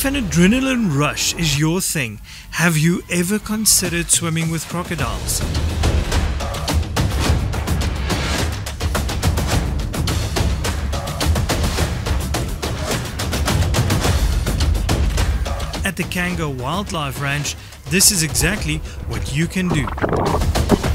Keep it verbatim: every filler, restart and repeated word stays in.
If an adrenaline rush is your thing, have you ever considered swimming with crocodiles? At the Kango Wildlife Ranch, this is exactly what you can do.